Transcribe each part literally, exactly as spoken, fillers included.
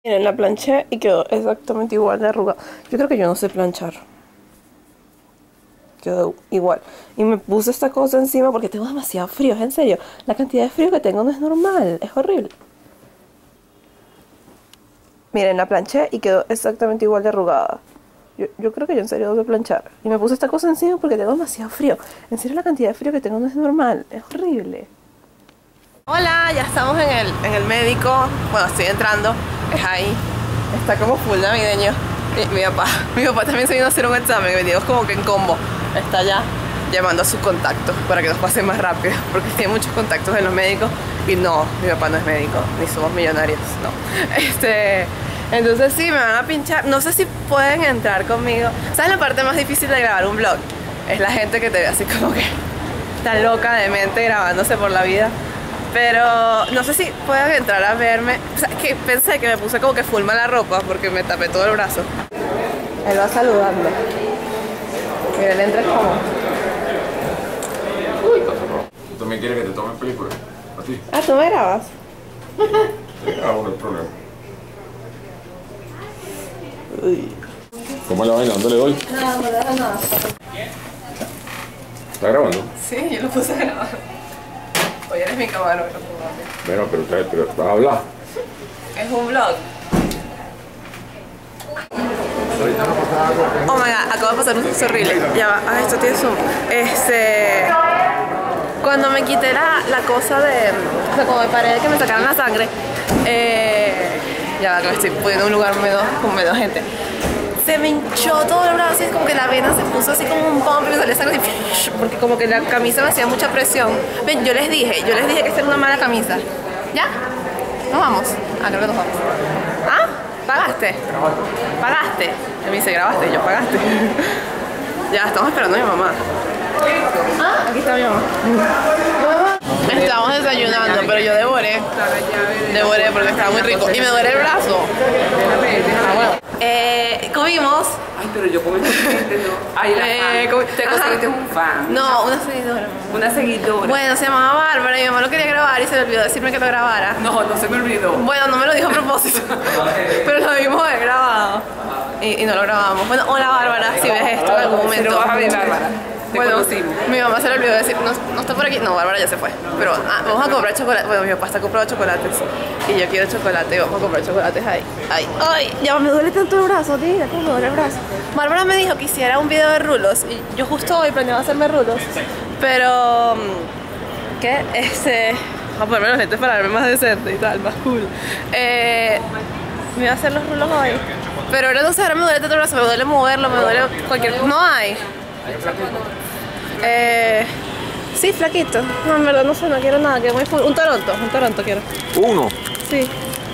Miren, la planché y quedó exactamente igual de arrugada. Yo creo que yo no sé planchar. Quedó igual. Y me puse esta cosa encima porque tengo demasiado frío. Es en serio. La cantidad de frío que tengo no es normal. Es horrible. Miren, la planché y quedó exactamente igual de arrugada. Yo, yo creo que yo en serio debo planchar. Y me puse esta cosa encima porque tengo demasiado frío. En serio, la cantidad de frío que tengo no es normal. Es horrible. Hola, ya estamos en el, en el médico. Bueno, estoy entrando. Es ahí. Está como full navideño. Y mi papá, mi papá también se vino a hacer un examen. Venimos como que en combo. Está allá llamando a sus contactos para que nos pasen más rápido. Porque tiene muchos contactos en los médicos. Y no, mi papá no es médico. Ni somos millonarios, no. Este... Entonces sí, me van a pinchar. No sé si pueden entrar conmigo. ¿Sabes la parte más difícil de grabar un vlog? Es la gente que te ve así como que tan loca de mente grabándose por la vida. Pero no sé si pueden entrar a verme. O sea, que pensé que me puse como que full mala ropa porque me tapé todo el brazo. Él va saludando. Mira, él entra como... Uy, cosa no. ¿Tú también quieres que te tomen película? ¿A ti? Ah, ¿tú me grabas? Ah, bueno, el problema. Uy. ¿Cómo es la vaina? ¿Dónde le doy? No, no le das nada. ¿Está grabando? Sí, yo lo puse a grabar. Hoy eres mi camarógrafo. Bueno, pero, pero, pero vas a hablar. Es un vlog. Oh my god, acabo de pasar un suceso horrible. Ya va, ah, esto tiene zoom. Este... Cuando me quité la, la cosa de... O sea, como me paré de que me sacaran la sangre, eh... ya va, que me estoy poniendo en un lugar menos, con menos gente. Se me hinchó todo el brazo y es como que la vena se puso así como un pump y me salió sangre así, porque como que la camisa me hacía mucha presión. Ven, yo les dije, yo les dije que esta era una mala camisa. ¿Ya? ¿Nos vamos? Ah, creo que nos vamos. ¿Ah? ¿Pagaste? ¿Pagaste? Él me dice, ¿grabaste? Y yo, ¿pagaste? Ya, estamos esperando a mi mamá. Ah, aquí está mi mamá. Estamos desayunando, pero yo devoré. Devoré porque estaba muy rico. Y me duele el brazo. Ah, bueno. Eh, comimos. Ay, pero yo comí gente, no. Ay, la Eh, fan. comi- Te conseguiste un fan. No, una seguidora. Una seguidora. Bueno, se llamaba Bárbara y mi mamá lo quería grabar y se le olvidó decirme que lo grabara. No, no se me olvidó. Bueno, no me lo dijo a propósito, pero lo vimos haber grabado y, y no lo grabamos. Bueno, hola Bárbara, si ves esto en algún momento. Pero vas a ver, Bárbara. Te Bueno, conocimos. mi mamá se le olvidó decir, no, no está por aquí. No, Bárbara ya se fue. Pero ah, vamos a comprar chocolate. Bueno, mi papá está comprando chocolates y yo quiero chocolate y vamos a comprar chocolates ahí. Ay, ay, ya me duele tanto el brazo, tía, cómo me duele el brazo. Bárbara me dijo que hiciera un video de rulos y yo justo hoy planeaba hacerme rulos, pero ¿qué? Este, vamos a ponerme los lentes para verme más decente y tal, más cool. Eh, me iba a hacer los rulos hoy, pero ahora no sé, ahora me duele tanto el brazo, me duele moverlo, me duele cualquier cosa. No hay. Eh, sí, flaquito. No, en verdad no sé, no quiero nada, que muy full. Un Toronto, un Toronto quiero. Uno. Sí.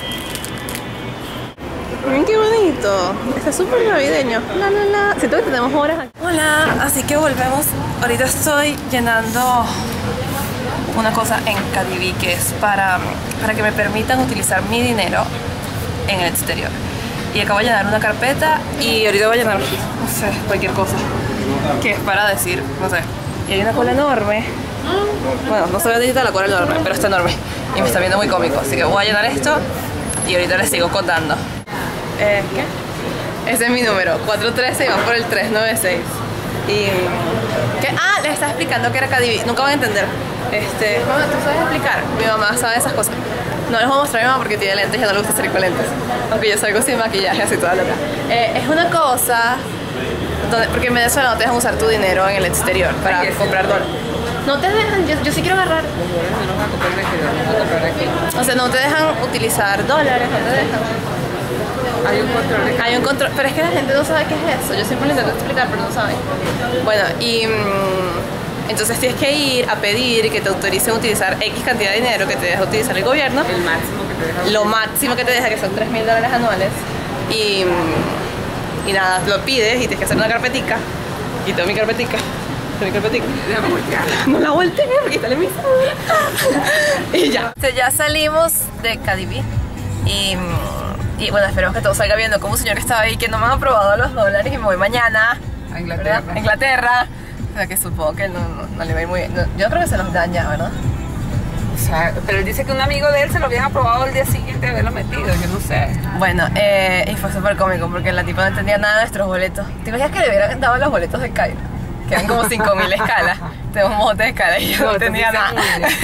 Miren qué bonito. Está súper navideño. La, la, la. Siento que tenemos horas aquí. Hola, así que volvemos. Ahorita estoy llenando una cosa en Cadivi que es para, para que me permitan utilizar mi dinero en el exterior. Y acabo de llenar una carpeta y ahorita voy a llenar, no sé, cualquier cosa. Que es para decir, no sé. Y hay una cola enorme. Bueno, no se ve digital la cola enorme, pero está enorme. Y me está viendo muy cómico. Así que voy a llenar esto y ahorita les sigo contando. Eh, ¿qué? Ese es mi número, cuatro trece y van por el tres nueve seis. Y... ¿qué? Ah, les estaba explicando que era Cadivi. Nunca van a entender. Este... Mamá, ¿tú sabes explicar? Mi mamá sabe esas cosas. No les voy a mostrar a mi mamá porque tiene lentes y ya no le gusta salir con lentes. Aunque yo salgo sin maquillaje, así toda loca. Eh, es una cosa... donde, porque en Venezuela no te dejan usar tu dinero en el exterior para comprar dólares. No te dejan, yo, yo sí quiero agarrar. O sea, no te dejan utilizar dólares, no te dejan. Hay un control. Hay un control, pero es que la gente no sabe qué es eso. Yo siempre lo intento explicar, pero no saben. Bueno, y mmm, entonces tienes que ir a pedir que te autoricen a utilizar X cantidad de dinero que te deja utilizar el gobierno. El máximo que te deja. Lo máximo que te deja, que son tres mil dólares anuales. Y, y nada, lo pides y tienes que hacer una carpetica. Y tengo mi carpetica. Tengo mi carpetica. Déjame voltear. No la volteé porque está en mi y ya. O sea, ya salimos de Cadivi. Y... Y bueno, esperemos que todo salga bien. No como un señor que estaba ahí que no me han aprobado los dólares y me voy mañana A Inglaterra. ¿verdad? A Inglaterra. O sea que supongo que no, no, no le va a ir muy bien. No, yo creo que se los dan ya, ¿verdad? O sea, pero él dice que un amigo de él se lo habían aprobado el día siguiente de haberlo metido, yo no sé. Bueno, eh, y fue súper cómico porque la tipa no entendía nada de nuestros boletos. ¿Te imaginas que le hubieran dado los boletos de Cairo? Que eran como cinco mil escalas. Tengo un montón de escalas y yo no, no tenía nada.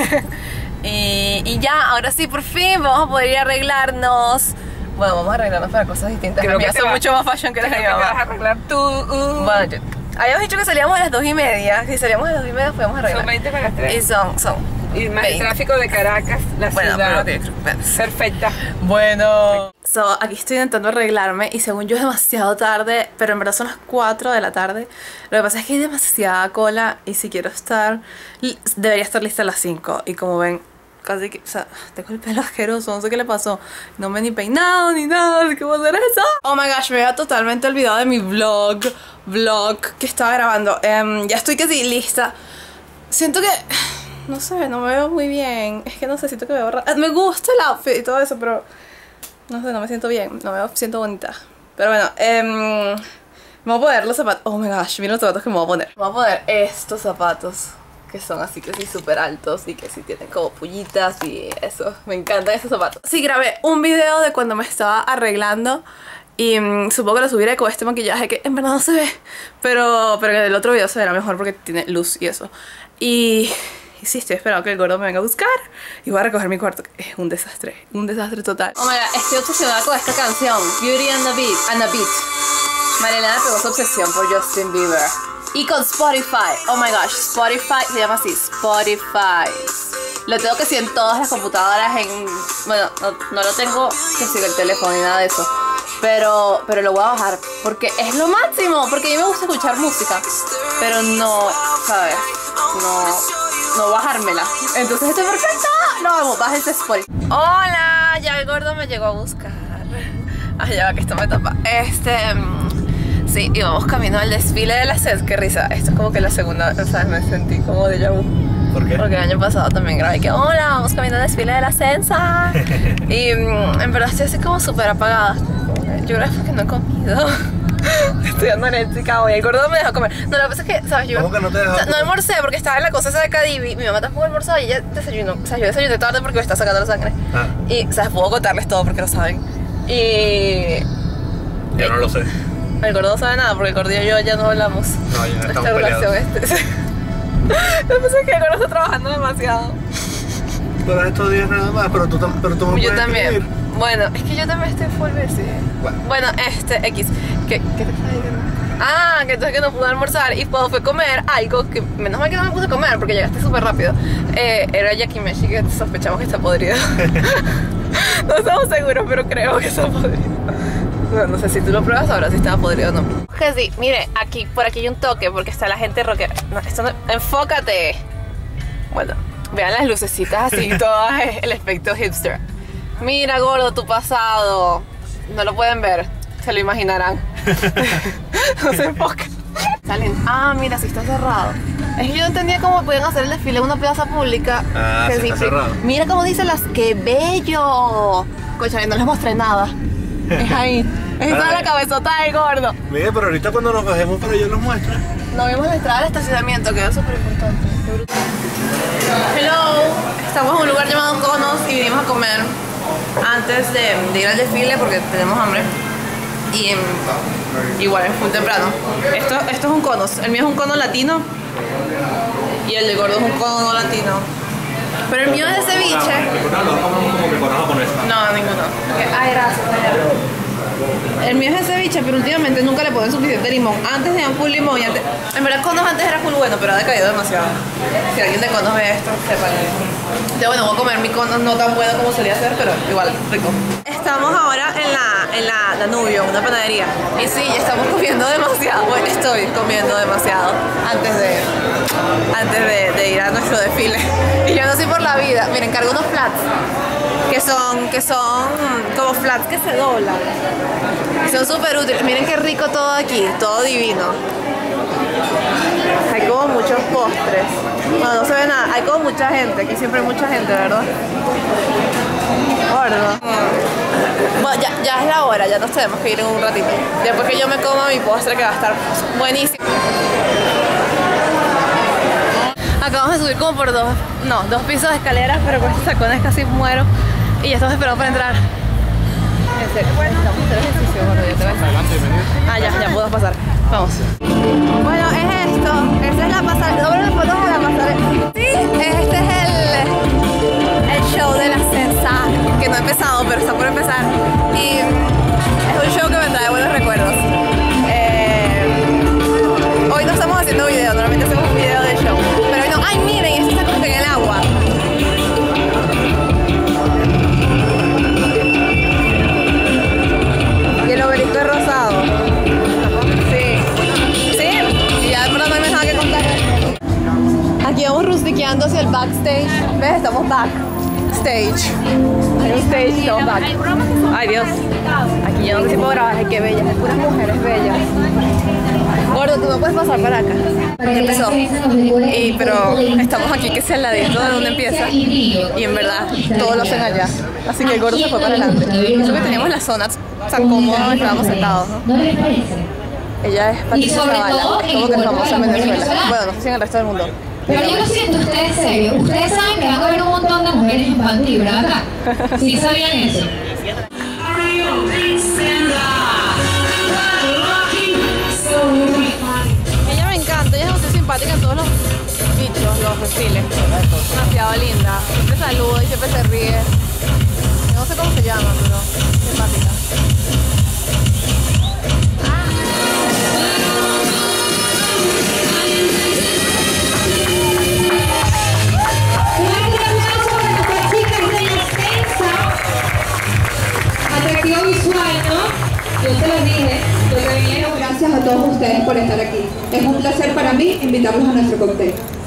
y, y ya, ahora sí, por fin vamos a poder ir a arreglarnos. Bueno, vamos a arreglarnos para cosas distintas. Creo Las mías son va, mucho más fashion que las de mi mamá. Vas a arreglar tú. Uh. Bueno, yo, habíamos dicho que salíamos a las dos y media. Si salíamos a las dos y media, podemos arreglar. Son veinte para las tres. Y son, son. Y más el tráfico de Caracas, la bueno, ciudad. Pero no perfecta. Bueno. So, aquí estoy intentando arreglarme y según yo es demasiado tarde, pero en verdad son las cuatro de la tarde. Lo que pasa es que hay demasiada cola y si quiero estar, debería estar lista a las cinco. Y como ven, casi que, o sea, tengo el pelo asqueroso, no sé qué le pasó. No me he ni peinado ni nada, así que voy a hacer eso. Oh my gosh, me había totalmente olvidado de mi vlog, vlog que estaba grabando. Um, ya estoy casi lista. Siento que, no sé, no me veo muy bien. Es que no sé, siento que me veo rara. Me gusta el outfit y todo eso, pero no sé, no me siento bien, no me siento bonita. Pero bueno, eh, me voy a poner los zapatos. Oh my gosh, miren los zapatos que me voy a poner. Me voy a poner estos zapatos que son así que sí súper altos y que sí tienen como pullitas y eso. Me encantan esos zapatos. Sí, grabé un video de cuando me estaba arreglando y mmm, supongo que lo subiré con este maquillaje que en verdad no se ve, pero, pero en el otro video se verá mejor porque tiene luz y eso. Y... Y sí, estoy esperando que el gordo me venga a buscar y voy a recoger mi cuarto, que es un desastre, un desastre total. Oh my god, estoy obsesionada con esta canción, Beauty and the Beat, and the Beat. Marilena pegó su obsesión por Justin Bieber. Y con Spotify, oh my gosh, Spotify se llama así, Spotify. Lo tengo que decir en todas las computadoras, en... Bueno, no, no lo tengo que siga el teléfono ni nada de eso. Pero, pero lo voy a bajar porque es lo máximo, porque a mí me gusta escuchar música. Pero no, ¿sabes? No... no bajármela. Entonces esto es perfecto. No, vamos, bájense Spotify. Hola, ya el gordo me llegó a buscar. Ay, ya va que esto me tapa. Este, sí, y vamos camino al desfile de la S E S. Qué risa, esto es como que la segunda, o sea, me sentí como déjà vu. ¿Por qué? Porque el año pasado también grabé que hola, vamos camino al desfile de la S E S. Y en verdad estoy así como súper apagada. Yo creo que es porque no he comido. Estoy dando eléctrica hoy, el gordo me dejó comer. No, lo que pasa es que, ¿sabes? Yo ¿Cómo que no te dejó? O sea, no almorcé porque estaba en la cosa esa de Cadivi. Mi mamá tampoco almorzó y ella desayunó. O sea, yo desayuné tarde porque me está sacando la sangre. Ah. Y, o sea, puedo contarles todo porque lo saben. Y... Yo no lo sé. El gordo no sabe nada porque el gordo y yo ya no hablamos. No, ya estamos Esta relación peleados. este. Lo que pasa es que el gordo está trabajando demasiado. Pero estos días nada más, pero tú, tam pero tú me Yo puedes también. escribir. Bueno, es que yo también estoy full busy. Bueno. Bueno, este, X. ¿Qué, qué te estaba diciendo? Ah, que entonces que no pude almorzar y cuando fue a comer algo que menos mal que no me puse a comer porque llegaste súper rápido. Eh, era yakimeshi que sospechamos que está podrido. No estamos seguros, pero creo que está podrido. No, no sé si tú lo pruebas ahora si estaba podrido o no. Que sí, mire, aquí, por aquí hay un toque porque está la gente rockera. No, esto no, enfócate. Bueno, vean las lucecitas así, todo el efecto hipster. Mira, gordo, tu pasado. No lo pueden ver, se lo imaginarán. No se enfoca. Salen. Ah, mira, sí está cerrado. Es que yo no entendía cómo podían hacer el desfile en una plaza pública. Ah, que sí está cerrado. Mira cómo dicen las. ¡Qué bello! Cocha, no les mostré nada. Es ahí. Esa es la cabezota del gordo. Mire, pero ahorita cuando nos bajemos para yo los muestro. No vimos la entrada del estacionamiento, que es súper importante. Hello. Estamos en un lugar llamado Conos y vinimos a comer antes de, de ir al desfile porque tenemos hambre. Y igual es muy temprano. Esto, esto es un cono. El mío es un cono latino y el de gordo es un cono no latino. Pero el mío es de ceviche. No, ninguno. Ay, gracias. El mío es de ceviche, pero últimamente nunca le ponen suficiente limón. Antes tenían full limón y antes... En verdad conos antes era full bueno, pero ha decaído demasiado. Si alguien de conos ve esto, sepan. Yo bueno, voy a comer mi cono no tan bueno como solía ser, pero igual, rico. Estamos ahora en la, en la Danubio, una panadería. Y sí, ya estamos comiendo demasiado. Bueno, estoy comiendo demasiado antes de, antes de, de ir a nuestro desfile. Y yo no soy por la vida. Miren, cargo unos flats. Que son, que son como flats que se doblan. Y son súper útiles. Miren qué rico todo aquí, todo divino. Hay como muchos postres. No, no se ve nada. Hay como mucha gente. Aquí siempre hay mucha gente, ¿verdad? Gordo. Bueno, ya, ya es la hora. Ya nos tenemos que ir en un ratito. Después que yo me coma mi postre que va a estar buenísimo. Acabamos de subir como por dos, no, dos pisos de escaleras, pero con estos tacones casi muero. Y ya estamos esperando para entrar. En serio, bueno, estamos a hacer ejercicio, bueno, ya te ves. Adelante, vení. Ah, ya, ya puedo pasar. Vamos. Bueno, es esto. Esa es la pasarela. ¿Doble las fotos de la pasarela? Sí, este es el, el show de la Sensa, que no ha empezado, pero está por empezar. Y es un show que me trae buenos recuerdos. Eh, hoy no estamos haciendo video, normalmente hacemos un video del show. Pero hoy no. ¡Ay, miren! Esto está como que en el agua. Y el obelisco es rosado. Sí. Sí. Y ya de pronto no hay más nada que contar. Aquí vamos rustiqueando hacia el backstage. ¿Ves? Estamos backstage. Hay un stage y estamos back. Ay, Dios. Aquí yo no sé si puedo grabar. Ay, qué bellas. Hay puras mujeres bellas. Gordo, tú no puedes pasar para acá. Ya empezó. Y, pero estamos aquí que es al ladito de donde empieza. Y en verdad, todos lo hacen allá. Así que el gordo se fue para adelante. Eso que teníamos las zonas tan cómodas, estábamos sentados, ¿no? Ella es Patricia Zavala, es como que es famosa en Venezuela. Bueno, no sé si en el resto del mundo. Pero yo lo siento, ustedes serios. Ustedes saben que van a haber un montón de mujeres infantiles, ¿verdad? ¿Sí sabían eso? Ella me encanta, ella es muy simpática en todos los bichos, los desfiles. Demasiado linda, siempre saluda y siempre se ríe. Yo no sé cómo se llama, pero simpática. Atractivo visual, ¿no? Yo se los dije, yo te dije. Gracias a todos ustedes por estar aquí. Es un placer para mí invitarlos a nuestro cóctel.